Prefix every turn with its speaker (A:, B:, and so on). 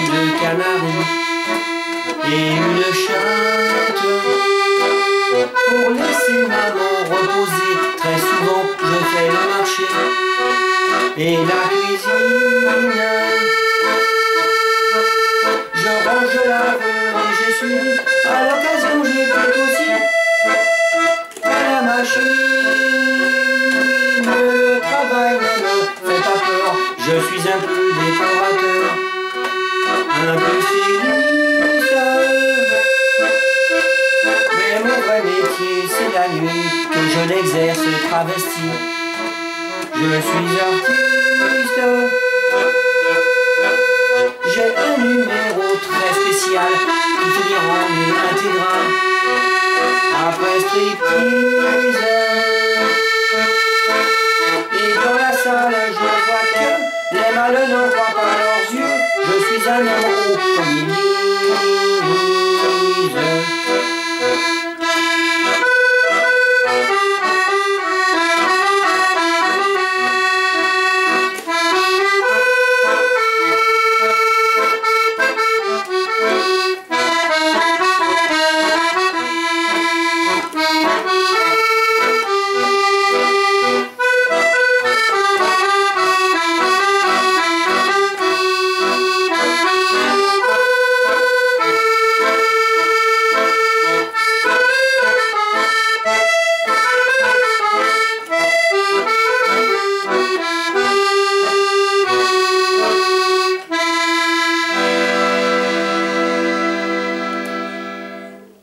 A: de canaris et une chatte pour laisser maman reposer. Très souvent je fais le marché et la cuisine. Je range, je lave et j'essuie. À l'occasion je pique aussi à la machine. Le travail ne me fait pas peur. Je suis un peu décorateur, un peu styliste. Mais mon vrai métier c'est la nuit que je l'exerce travesti. Je suis artiste. J'ai un numéro très spécial qui finira en une intégrale. Après striptease.